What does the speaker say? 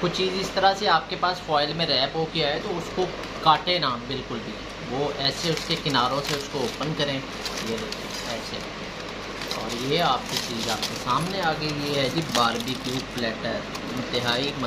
कुछ चीज़ इस तरह से आपके पास फॉइल में रैप हो गया है तो उसको काटे ना बिल्कुल भी, वो ऐसे उसके किनारों से उसको ओपन करें, ये देखिए ऐसे। और ये आपकी चीज़ आपके सामने आ गई, ये है जी बारबेक्यू प्लेटर, इंतहाई